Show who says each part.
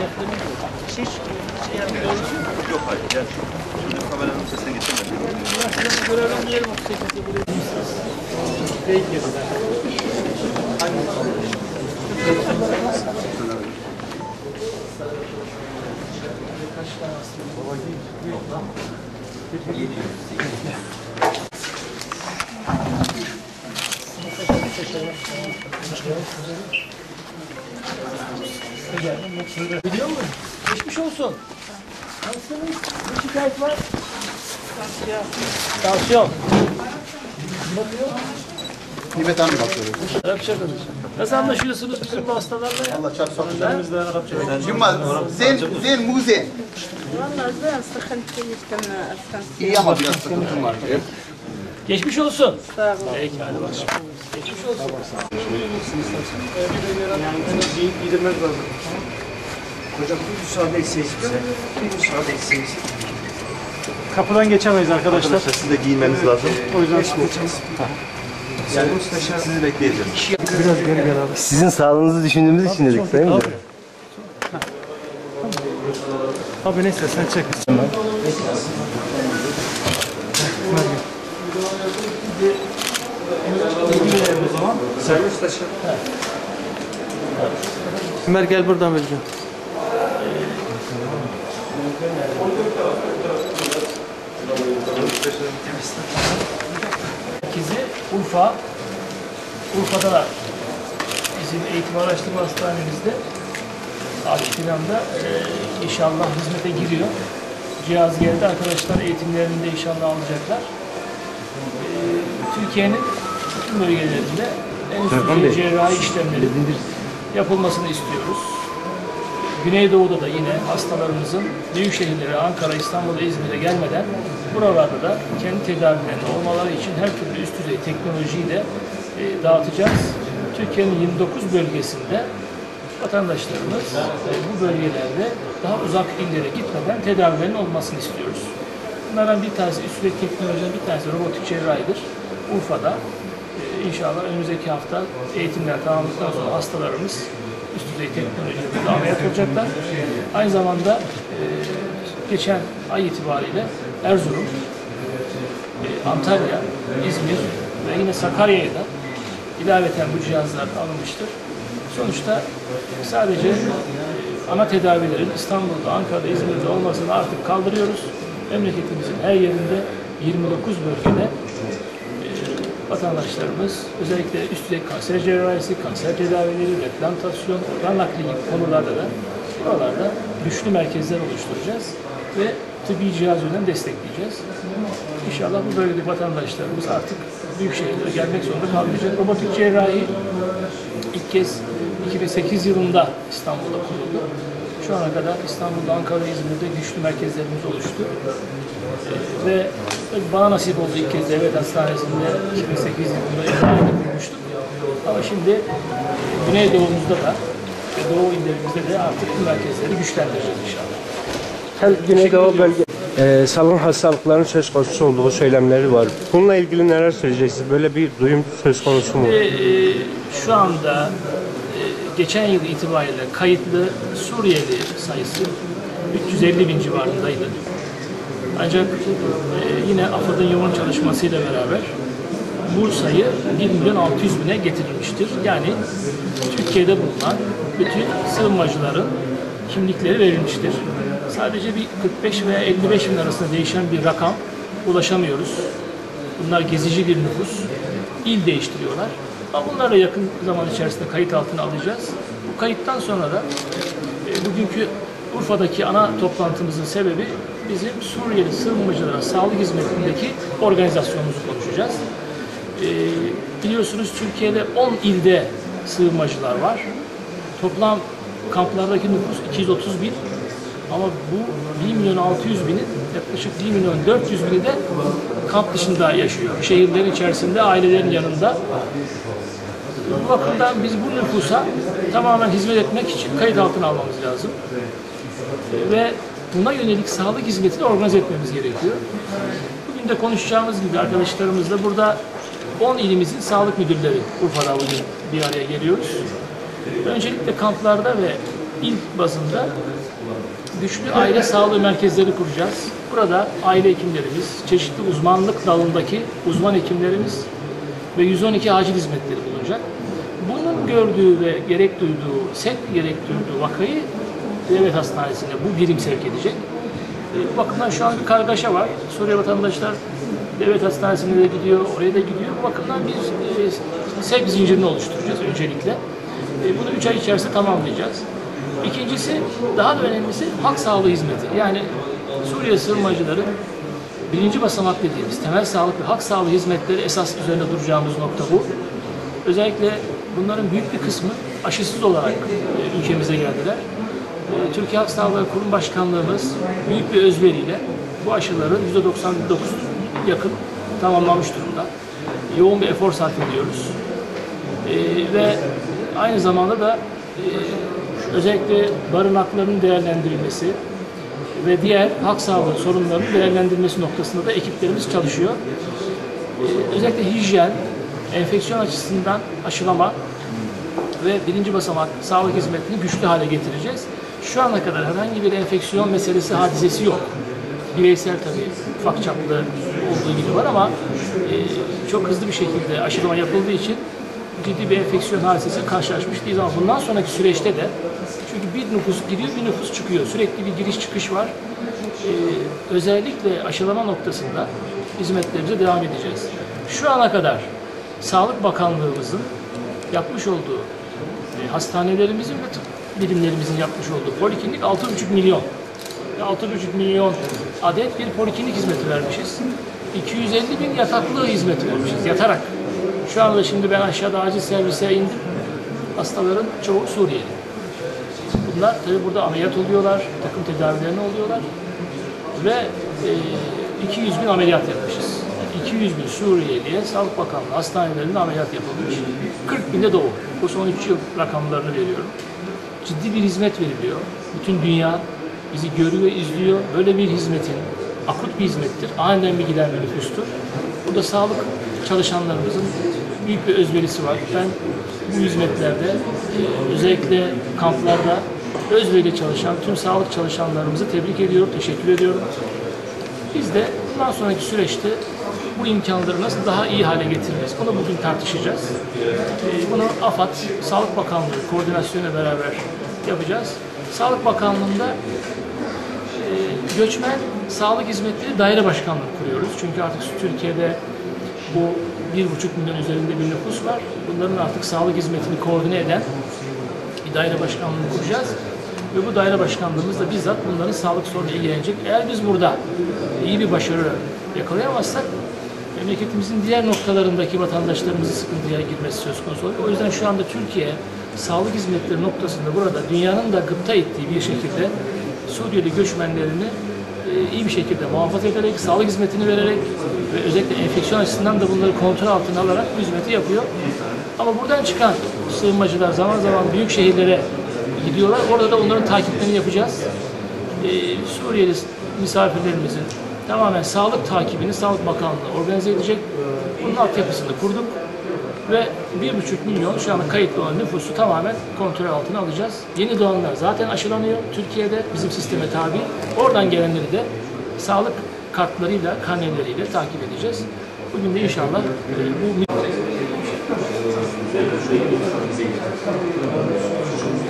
Speaker 1: Yok hayır. Yani şurada kameranın sesine geçemedim.
Speaker 2: Görevlendirelim 38'de buraya. Değil geriden. Kaç tane aslında? Biliyor musun? Geçmiş olsun. Nasılsınız? Ne şikayet var? Tansiyon. Bakıyor.
Speaker 3: Nimet Hanım bakıyoruz.
Speaker 2: Arapça konuşuyor. Nasıl anlaşıyorsunuz bizim bu hastalarla ya?
Speaker 3: Allah çarpsın.
Speaker 2: Elimizde Arapça konuşuyor.
Speaker 3: Cumma, zen mu zen.
Speaker 4: والله زين سخنت كم أسكن
Speaker 3: İyi ama biraz sıkıntım var.
Speaker 2: Geçmiş olsun.
Speaker 4: ساغ
Speaker 2: Peki hadi bakalım. Geçmiş olsun.
Speaker 5: Gidilmez lazım. Hocam bir müsaade etseyiz bize. Bir müsaade etseyiz.
Speaker 6: Kapıdan geçemeyiz arkadaşlar.
Speaker 1: Siz de giyinmeniz lazım.
Speaker 6: O yüzden çıkacağız.
Speaker 1: Yani sizi bekleyeceğim.
Speaker 6: Biraz geri gel abi.
Speaker 7: Sizin sağlığınızı düşündüğümüz için dedik değil mi?
Speaker 6: Abi neyse sen çek.
Speaker 5: Servis taşı.
Speaker 6: Ömer gel buradan vereceğim.
Speaker 2: Merkezi Urfa. Urfa'da da bizim eğitim araştırma hastanemizde aktif planda inşallah hizmete giriyor. Cihaz geldi, arkadaşlar eğitimlerini de inşallah alacaklar. Türkiye'nin bütün bölgelerinde en üst cerrahi işlemleri yapılmasını istiyoruz. Güneydoğu'da da yine hastalarımızın büyük şehirlere, Ankara, İstanbul'a, İzmir'e gelmeden buralarda da kendi tedavilerini olmaları için her türlü üst düzey teknolojiyi de dağıtacağız. Türkiye'nin 29 bölgesinde vatandaşlarımız bu bölgelerde daha uzak illere gitmeden tedavilerin olmasını istiyoruz. Bunlardan bir tanesi üst düzey teknolojiden bir tanesi robotik cerrahidir. Urfa'da inşallah önümüzdeki hafta eğitimler tamamladıktan sonra hastalarımız üst düzey teknolojiyle ameliyat olacaklar. Aynı zamanda geçen ay itibariyle Erzurum, Antalya, İzmir ve yine Sakarya'ya da ilaveten bu cihazlar alınmıştır. Sonuçta sadece ana tedavilerin İstanbul'da, Ankara'da, İzmir'de olmasını artık kaldırıyoruz. Memleketimizin her yerinde 29 bölgede vatandaşlarımız özellikle üst düzey kanser cerrahisi, kanser tedavileri, replantasyon, organ nakli gibi konularda da buralarda güçlü merkezler oluşturacağız ve tıbbi cihaz yönden destekleyeceğiz. İnşallah bu bölgedeki vatandaşlarımız artık büyük şehirlere gelmek zorunda kalmayacak. Robotik cerrahi ilk kez 2008 yılında İstanbul'da kuruldu. Şu ana kadar İstanbul'da, Ankara'da, İzmir'de güçlü merkezlerimiz oluştu. Ve bana nasip oldu ilk kez devlet hastanesinde 2008 yılında kurmuştuk. Ama şimdi Güneydoğu'muzda da ve Doğu illerimizde de artık bu merkezleri güçlendireceğiz inşallah.
Speaker 7: Hem Güneydoğu bölge salgın hastalıkların söz konusu olduğu söylemleri var. Bununla ilgili neler söyleyeceksiniz? Böyle bir duyum söz konusu mu?
Speaker 2: Şu anda geçen yıl itibariyle kayıtlı Suriyeli sayısı 350 bin civarındaydı. Ancak yine AFAD'ın yoğun çalışmasıyla beraber bu sayı 1.600.000'e getirilmiştir. Yani Türkiye'de bulunan bütün sığınmacıların kimlikleri verilmiştir. Sadece bir 45 veya 55 bin arasında değişen bir rakam ulaşamıyoruz. Bunlar gezici bir nüfus. İl değiştiriyorlar. Ama bunları yakın zaman içerisinde kayıt altına alacağız. Bu kayıttan sonra da bugünkü Urfa'daki ana toplantımızın sebebi bizim Suriyeli sığınmacılara sağlık hizmetindeki organizasyonumuzu konuşacağız. Biliyorsunuz Türkiye'de 10 ilde sığınmacılar var. Toplam kamplardaki nüfus 230 bin. Ama bu 1.600.000'in yaklaşık 1.400.000'i de kamp dışında yaşıyor. Şehirlerin içerisinde, ailelerin yanında. Bu bakımdan biz bu nüfusa tamamen hizmet etmek için kayıt altına almamız lazım. Ve buna yönelik sağlık hizmetini organize etmemiz gerekiyor. Bugün de konuşacağımız gibi arkadaşlarımızla burada 10 ilimizin sağlık müdürleri Urfa'da bugün bir araya geliyoruz. Öncelikle kamplarda ve İl bazında güçlü aile sağlığı merkezleri kuracağız. Burada aile hekimlerimiz, çeşitli uzmanlık dalındaki uzman hekimlerimiz ve 112 acil hizmetleri bulunacak. Bunun gördüğü ve gerek duyduğu, gerek duyduğu vakayı devlet hastanesine bu birim sevk edecek. Bu bakımdan şu an bir kargaşa var. Suriye vatandaşlar devlet hastanesine de gidiyor, oraya da gidiyor. Bu bakımdan bir sevk zincirini oluşturacağız öncelikle. Bunu 3 ay içerisinde tamamlayacağız. İkincisi, daha da önemlisi halk sağlığı hizmeti. Yani Suriye sığınmacıları birinci basamak dediğimiz temel sağlık ve halk sağlığı hizmetleri esas üzerinde duracağımız nokta bu. Özellikle bunların büyük bir kısmı aşısız olarak ülkemize geldiler. Türkiye Halk Sağlığı Kurum Başkanlığımız büyük bir özveriyle bu aşıların %99 yakın tamamlanmış durumda. Yoğun bir efor sarf ediyoruz. Ve aynı zamanda da özellikle barınakların değerlendirilmesi ve diğer halk sağlığı sorunlarının değerlendirilmesi noktasında da ekiplerimiz çalışıyor. Özellikle hijyen, enfeksiyon açısından aşılama ve birinci basamak sağlık hizmetini güçlü hale getireceğiz. Şu ana kadar herhangi bir enfeksiyon meselesi, hadisesi yok. Bireysel tabii ufak çaplı olduğu gibi var ama çok hızlı bir şekilde aşılama yapıldığı için ciddi bir enfeksiyon hadisesi karşılaşmış değiliz ama bundan sonraki süreçte de çünkü bir nüfus giriyor, bir nüfus çıkıyor. Sürekli bir giriş çıkış var. Özellikle aşılama noktasında hizmetlerimize devam edeceğiz. Şu ana kadar Sağlık Bakanlığımızın yapmış olduğu hastanelerimizin ve tıp birimlerimizin yapmış olduğu poliklinik 6,5 milyon. 6,5 milyon adet bir poliklinik hizmeti vermişiz. 250 bin yataklı hizmeti vermişiz, yatarak. Şu anda şimdi ben aşağıda acil servise indim. Hastaların çoğu Suriyeli. Bunlar tabii burada ameliyat oluyorlar, takım tedavilerini oluyorlar. Ve 200 bin ameliyat yapmışız. 200 bin Suriyeli'ye Sağlık Bakanlığı hastanelerinde ameliyat yapılmış. 40 binde doğum. Bu son 3 yıl rakamlarını veriyorum. Ciddi bir hizmet veriliyor. Bütün dünya bizi görüyor, izliyor. Böyle bir hizmetin, akut bir hizmettir. Aniden bir giden bir nüfustur. Burada sağlık çalışanlarımızın büyük bir özverisi var. Ben bu hizmetlerde özellikle kamplarda özveriyle çalışan tüm sağlık çalışanlarımızı tebrik ediyorum, teşekkür ediyorum. Biz de bundan sonraki süreçte bu imkanları nasıl daha iyi hale getiririz? Bunu bugün tartışacağız. Bunu AFAD, Sağlık Bakanlığı koordinasyonuyla beraber yapacağız. Sağlık Bakanlığı'nda göçmen sağlık hizmetleri daire başkanlığı kuruyoruz. Çünkü artık Türkiye'de bu 1,5 milyon üzerinde bir nüfus var. Bunların artık sağlık hizmetini koordine eden bir daire başkanlığını kuracağız. Ve bu daire başkanlığımız da bizzat bunların sağlık sorunuyla ilgilenecek. Eğer biz burada iyi bir başarı yakalayamazsak memleketimizin diğer noktalarındaki vatandaşlarımızın sıkıntıya girmesi söz konusu oluyor. O yüzden şu anda Türkiye sağlık hizmetleri noktasında burada dünyanın da gıpta ettiği bir şekilde Suriyeli göçmenlerini iyi bir şekilde muhafaza ederek, sağlık hizmetini vererek ve özellikle enfeksiyon açısından da bunları kontrol altına alarak bu hizmeti yapıyor. Ama buradan çıkan sığınmacılar zaman zaman büyük şehirlere gidiyorlar. Orada da onların takiplerini yapacağız. Suriyeli misafirlerimizin tamamen sağlık takibini Sağlık Bakanlığı organize edecek. Bunun altyapısını kurduk. Ve 1,5 milyon şu anda kayıtlı olan nüfusu tamamen kontrol altına alacağız. Yeni doğanlar zaten aşılanıyor Türkiye'de bizim sisteme tabi. Oradan gelenleri de sağlık kartlarıyla, karneleriyle takip edeceğiz. Bugün de inşallah bu